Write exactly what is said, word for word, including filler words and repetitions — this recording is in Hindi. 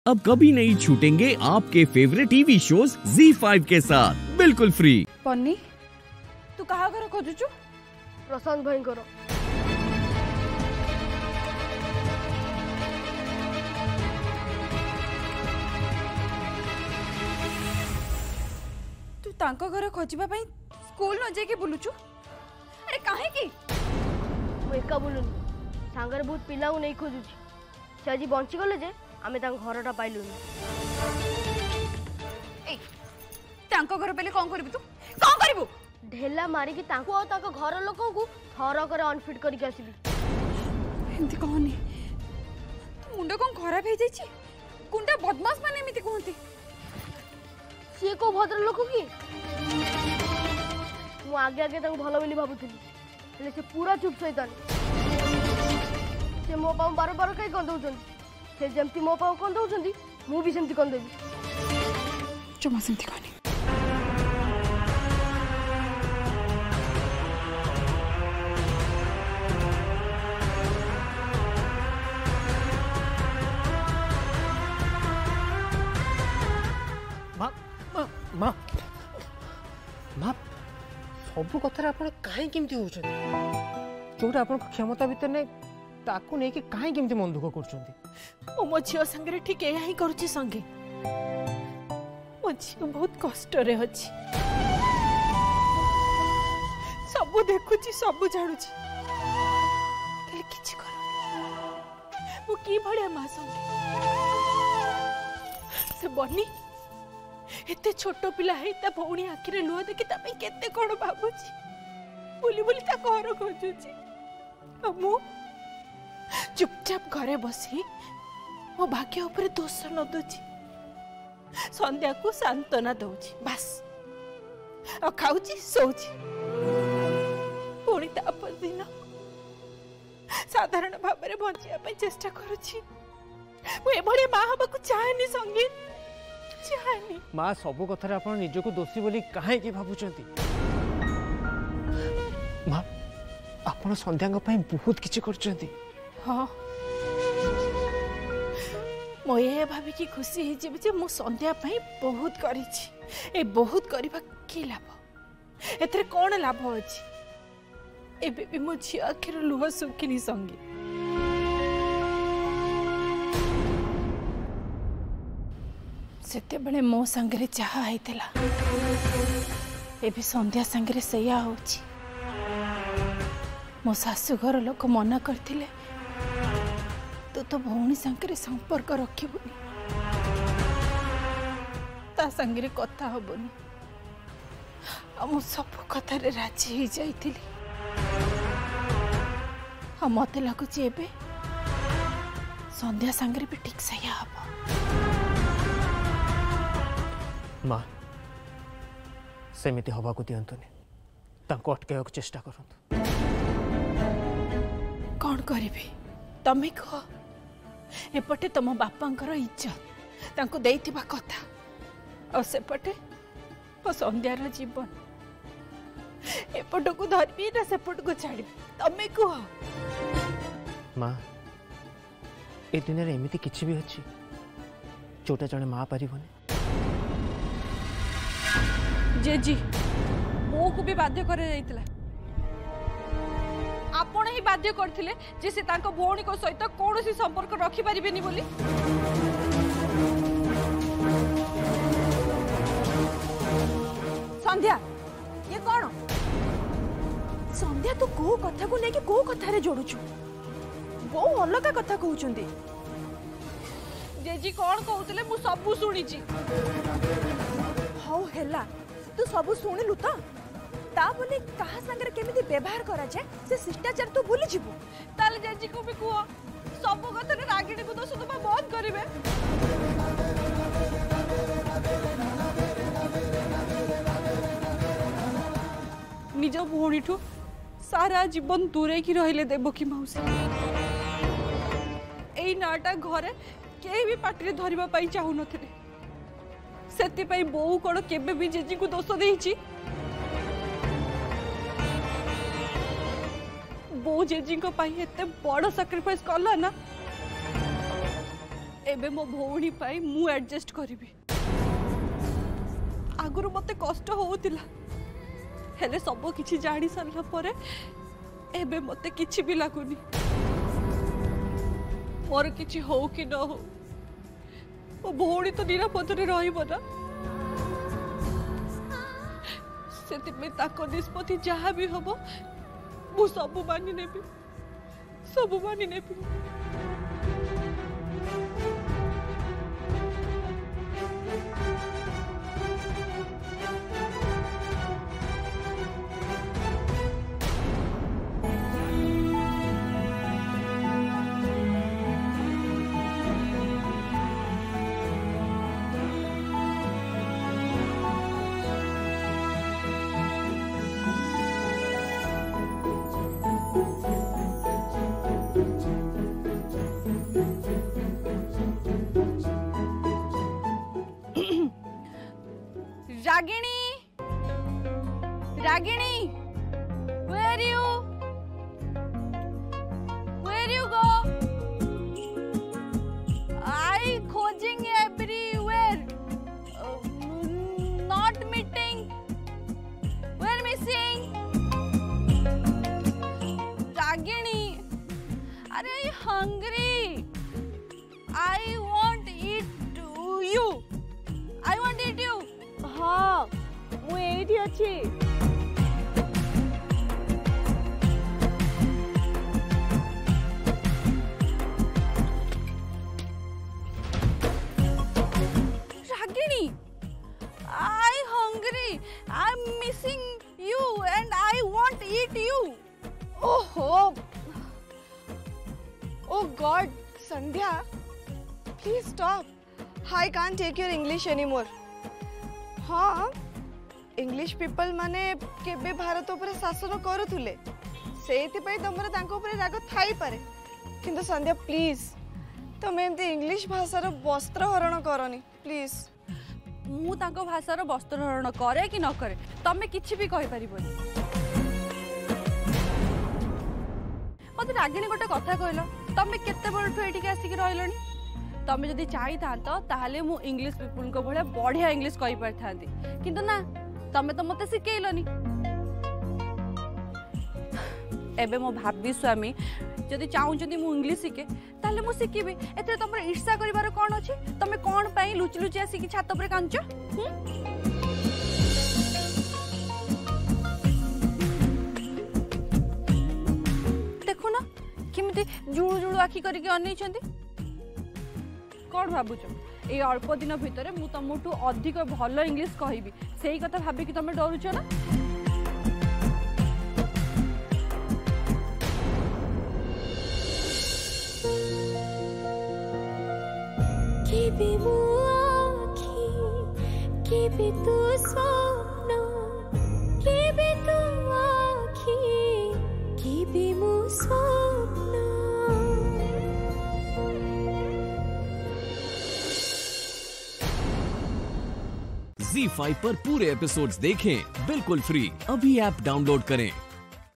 अब कभी नहीं छूटेंगे आपके favourite TV shows Zee five के साथ बिल्कुल फ्री। पन्नी तू कहा घर खोजुचु? प्रशांत भाई करो। तू तांको घर खोजिबा पई स्कूल न जाके बुलुचु? अरे काहे की? मु एका बुलुनी सांगर बहुत पिला नहीं खोजुची से आज बंची गले जे आमे तांको घरटा पाइलुनी। ए तांको घर पहले कोन करबी तू? कोन करबू? ढेला मारी कि तांको और तांको घर लोकों को थर करे अनफिट करके आसीबी। एंती कहनी तू मुंडा कोन खराब हे जाईची? कुंडा बदमाश माने एमिति कहंती? से को भद्र लोक की मु आगे आगे तांको भलो बोली भाबुथली हेले से पूरा चुप सैतान। से मो पाऊ बार बार कई गंदौछन से जेमती मो पाऊ गंदौछन मु भी सेमती गंदेबी। जमा सेमती कहनी माँ माँ सब कथार आप कहीं केमती हो जोटा आप क्षमता भितर नहीं ताकू नहीं कि कहीं केमती मन दुख कर मो झील संगे ठीक यह ही करुच्ची संगे मो झील बहुत कष्ट रे अच्छी सब देखुची सब जानूची किछि कर मु की भड़िया माँ संगे से बनी एते छोट पिला है ता भौणी आखिरे लुह देखि ता पे केते कोन भाबुची बोली बोली ता घर खोजुची मु चुपचाप घरे बसी मो भाग्य ऊपर दोष न दूची संध्या को सांत्वना दउची बस आ खाउची सोची पुणी तापर दिन साधारण भाव में बंचिया पे चेष्टा करूची मु एभळे मां हबा को चाहेनी संगीत चाहेनी। माँ सब कथार आप निजक दोषी बोली कहीं भावुंट माँ आप संध्या बहुत किसी कर हाँ मो ये भाविकी खुशी हो मु संध्या बहुत करी ए बहुत करबा की लाभ एथरे कौन लाभ अच्छी एबे भी मो झी आखिर लुह सुखिनी संगी सेते बड़े मो संगरे चाहा हैतला एबे संध्या संगरे सैया होची मो सासु घर लोक मना करथिले तू तो भौणी संगरे संपर्क रखिबुनी ता संगरे कथा हबुनी हम सब कथा रे राजी ही जाइथिली हम मते लागुची एबे संध्या संगरे भी ठीक सैया हबो। माँ सेमिति हवा को दिंतुनि अटक चेष्टा करंतु कौन करिबे तमे कह एपटे तुम बापांकर इज्जत तांको देइथिबा कथा और सेपटे ओ संध्यार जीवन एपट को धरबी ना सेपट को छाड़ी तमे कह। माँ ए दिन रे एमिति किछि भी अछि जोटा जने माँ पारिबनी जेजी मो को भी बाध्य करे जाइतला आपण ही बाध्य करथिले जे से तांको भौणी को सहित कोनोसी संपर्क रखि परिबेनी बोली। संध्या ये कोन संध्या तो को कथा को लेके को कथा रे जोडुछु बो अलग कथा कहउचंदी जेजी कोन कहउतले मु सब सुनिची हौ हेला तू सब शुणिलु तो ता बोले कहा संगे केमिति व्यवहार करा जाए से शिष्टाचार तू भूली जीवु ताले जेजी को भी कुआ सब कथा रे रागिणी को दोष तुम बंद करिवे। निज भौणी ठू सारा जीवन दूरे की रहिले देवकी मौसी एई नाटा घरे केही भी पाटिरे धरिबा पई चाहू नथिले सेति पई बोऊ कोन केबे भी जेजी को दोष देइची बो जेजी को पाई एते बड़ सैक्रिफाइस करला ना एबे मो भौणी पाई मु एडजस्ट करिबी। आगुरु मते कष्ट होउतिला हेले सब किछि जानि सारला परे एबे मते किछि भी लागुनी। मोर किछि हो कि न हो ओ भौणी तो निरापद रे रहिबो ना। सेति में ताको निष्पत्ति जहाँ भी हबो मु सब मानि नेबी सब मानि नेबी। रागिणी रागिणी where you where you go I खोजिंग everywhere uh, not meeting we're missing रागिणी अरे hungry I want eat you I want eat you हाँ मु एठी अछि। Ragini I hungry I'm missing you and I want eat you। ओहो Oh God Sandhya please stop I can't take your English anymore। हाँ इंग्लिश पीपल माने केबे भारत ऊपर शासन करूथुले सेति पई तमरा तांको ऊपर राग थाई पारे किंतु संध्या प्लीज तमे एमती इंग्लिश भाषार वस्त्र हरण करनी प्लीज। मु तांको भाषार वस्त्र हरण करे कि न करे तमे किछि भी कहि परिबोनी। मते रागिणी गोटे कथा कहलो तमे केते बळठु एठी आसिक रहलनी तमे जदि चाहि थांतो ताहाले मु इंग्लिश पीपल को भले बढ़िया इंग्लिश कहि पर थांती किंतु ना तमे तो मते सिकेइलनी। एबे मो भाबी स्वामी जदि चाहउछंती मु इंग्लिश सिके ताहाले मु सिकिबे एते तमरे ईर्ष्या करिवार कोन अछि तमे कोन पई लुचि लुचि आसिक छात ऊपर कांचो। देखो ना किमिति जुळु जुळु आखि करिके अनैछंती कौन भावुच ये अल्प दिन भितर मु तुमठू अधिक भल इंग्लिश कहबी से कथा भाविक तुम डरुच ना। ज़ी फाइव पर पूरे एपिसोड्स देखें बिल्कुल फ्री। अभी ऐप डाउनलोड करें।